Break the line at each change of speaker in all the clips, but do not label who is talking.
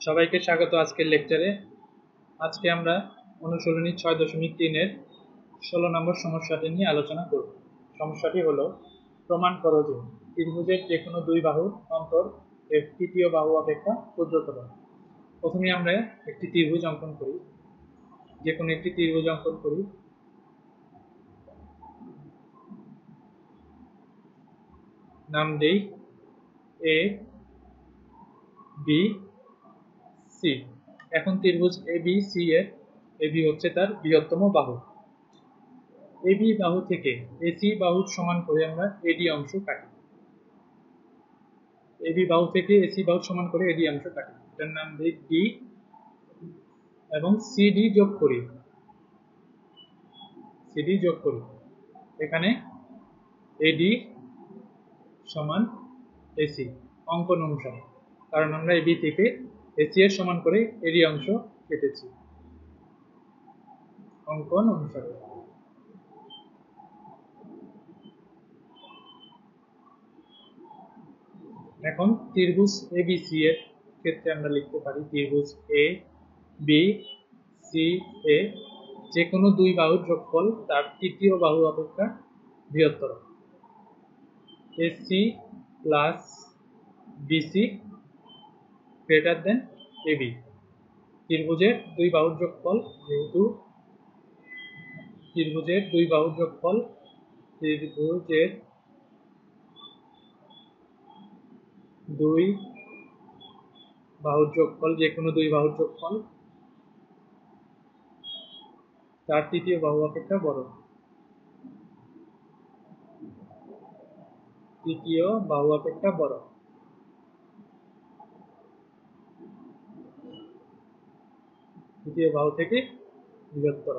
সবাইকে স্বাগত আজকের লেকচারে। আজকে আমরা অনুশীলনী 6.3 এর 16 নম্বর সমস্যাটি নিয়ে আলোচনা করব। সমস্যাটি হলো, প্রমাণ করো যে ত্রিভুজের যে কোনো দুই বাহুর অন্তর এর তৃতীয় বাহু অপেক্ষা ক্ষুদ্রতর। প্রথমে আমরা একটি ত্রিভুজ অঙ্কন করি, যে কোনো একটি ত্রিভুজ অঙ্কন করি। নাম দেই এ বি সি। এখন ত্রিভুজ এ বি সি এর এবি হচ্ছে তার বৃহত্তম বাহু। এবি বাহু থেকে এসি বাহুর সমান করে আমরা এডি অংশ কাটি। এবি বাহু থেকে এসি বাহুর সমান করে এডি অংশ কাটি, এটার নাম দিই ডি এবং সিডি যোগ করি। সিডি যোগ করি এখানে এডি সমান এসি অঙ্কন অনুসারে, কারণ আমরা এবি থেকে এসি এর সমান করে এডি অংশ কেটেছি অঙ্কন অনুসারে। এখন ত্রিভুজ এ বি সি এর ক্ষেত্রে আমরা লিখতে পারি ত্রিভুজ এ বি সি এ যে কোনো দুই বাহুর যোগফল তার তৃতীয় বাহু অপেক্ষা বৃহত্তর। AC plus BC greater than AB. ত্রিভুজের দুই বাহুর যোগফল, যেহেতু ত্রিভুজের দুই বাহুর যোগফল, ত্রিভুজের দুই বাহুর যোগফল, যে কোনো দুই বাহুর যোগফল তার তৃতীয় বাহু অপেক্ষা বড়। তৃতীয় বাহু অপেক্ষা বড়। তৃতীয় বাহু থেকে বৃহত্তর।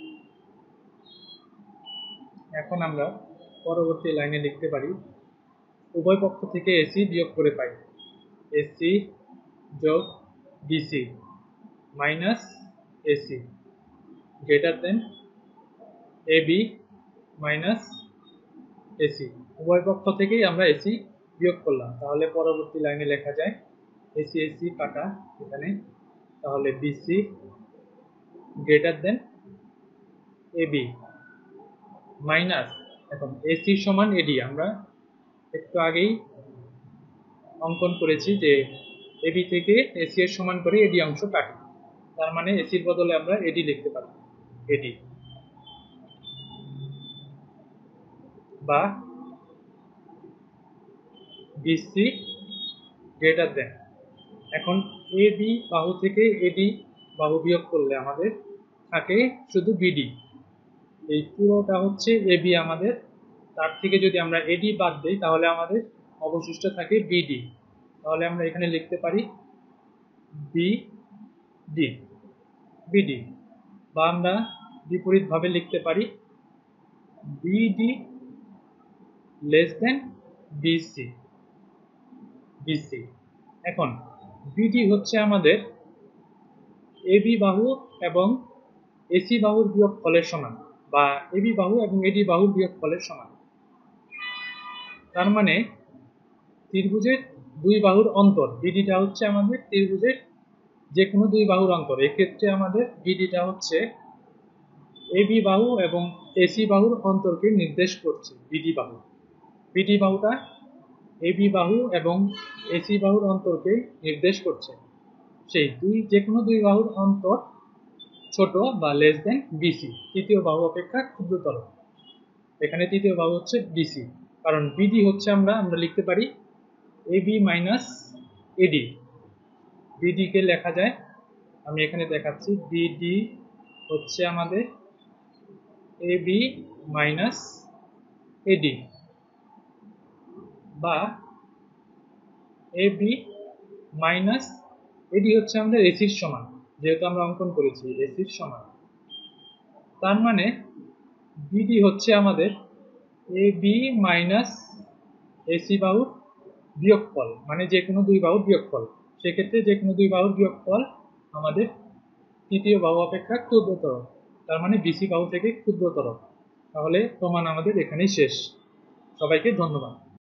এখন আমরা পরবর্তী লাইনে লিখতে পারি উভয় পক্ষ থেকে এসি বিয়োগ করে পাই এসি যোগ BC minus AC greater than AB minus AC. উভয় পক্ষ থেকেই আমরা এসি বিয়োগ করলাম, তাহলে পরবর্তী লাইনে লেখা যায় এসি এসি কাটা এখানে, তাহলে BC greater than AB minus, এখন এসি সমান এডি আমরা একটু আগেই অঙ্কন করেছি যে এবি থেকে এসি এর সমান করে এডি অংশ কাটি, তার মানে এসির বদলে আমরা এডি লিখতে পারি এডি, বা বিসি গ্রেটার দেন। এখন এ বি বাহু থেকে এডি বাহু বিয়োগ করলে আমাদের থাকে শুধু বিডি। এই পুরোটা হচ্ছে এ বি আমাদের, তার থেকে যদি আমরা এডি বাদ দিই তাহলে আমাদের অবশিষ্ট থাকে বিডি। তাহলে আমরা এখানে লিখতে পারি বিডি বিডি, বা আমরা বিপরীতভাবে লিখতে পারি BD less than BC BC. এখন বিডি হচ্ছে আমাদের এবি বাহু এবং এসি বাহুর বিয়োগফলের সমান, বা এবি বাহু এবং এডি বাহুর বিয়োগফলের সমান। তার মানে ত্রিভুজের দুই বাহুর অন্তর, বিডিটা হচ্ছে আমাদের ত্রিভুজের যে কোনো দুই বাহুর অন্তর। এক্ষেত্রে আমাদের বিডিটা হচ্ছে এবি বাহু এবং এসি বাহুর অন্তরকে নির্দেশ করছে। বিডি বাহুটা এবি বাহু এবং এসি বাহুর অন্তরকে নির্দেশ করছে। সেই যে কোনো দুই বাহুর অন্তর ছোট বা লেস দেন বিসি, তৃতীয় বাহু অপেক্ষা ক্ষুদ্রতর। এখানে তৃতীয় বাহু হচ্ছে বিসি, কারণ বিডি হচ্ছে আমরা লিখতে পারি এবি মাইনাস এডি। বিডি কে লেখা যায়, আমি এখানে দেখাচ্ছি, বিডি হচ্ছে আমাদের এবি মাইনাস এডি, বা এবি মাইনাস এডি হচ্ছে আমাদের এসির সমান, যেহেতু আমরা অঙ্কন করেছি এসির সমান। তার মানে বিডি হচ্ছে আমাদের এবি মাইনাস এসি বাহুর বিয়োগফল, মানে যে কোনো দুই বাহুর বিয়োগফল। সেক্ষেত্রে যে কোনো দুই বাহুর বিয়োগফল আমাদের তৃতীয় বাহু অপেক্ষা ক্ষুদ্রতর, তার মানে বিসি বাহু থেকে ক্ষুদ্রতর। তাহলে প্রমাণ আমাদের এখানেই শেষ। সবাইকে ধন্যবাদ।